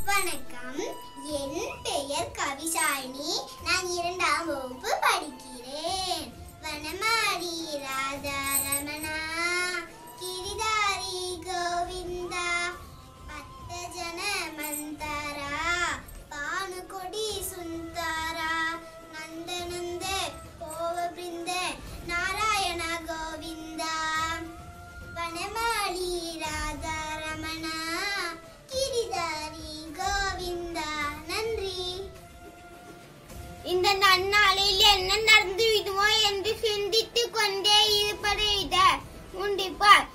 வணக்கம், என் பெயர் கவிசாயினி. நான் 2ஆம் வகுப்பு படிக்கிறேன். வனமாடி ராதா ரமணா, கிரிதாரி கோவிந்தா, பக்தஜன மந்தாரா, பானுகொடி சுந்தாரா, நந்தநந்த கோவ பிருந்த நாராயண கோவிந்தா. வனமாடி ராதா ரமணா, கிரிதாரி கோவிந்தா. நன்றி. இந்த நன்னாளில் என்ன நடந்துவிடுமோ என்று சிந்தித்துக் கொண்டே இருப்பதை விட உண்டிப்பார்